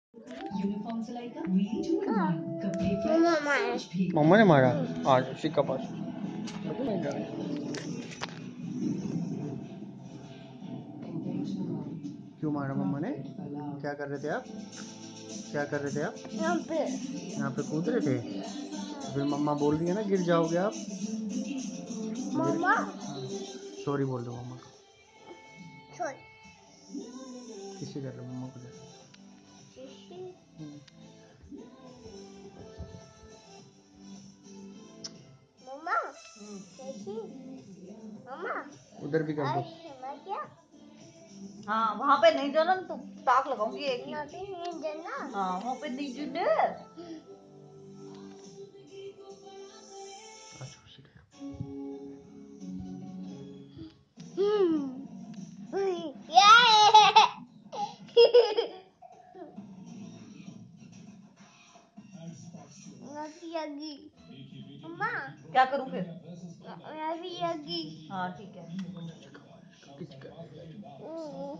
मम्मा ने मारा आज शिका पास। क्यों मारा मम्मा ने? क्या कर रहे थे आप? क्या कर रहे थे आप? यहाँ पे कूद रहे थे। तो फिर मम्मा बोल रही है ना गिर जाओगे आप। मम्मा सॉरी बोल दो मम्मा को। किसी कर लो मम्मा को। उधर भी कर दो। हाँ वहाँ पे नहीं जाना तो ताक लगाऊंगी एक ही। हाँ वहाँ पे नहीं जाना। क्या करूँ फिर? हाँ ठीक है।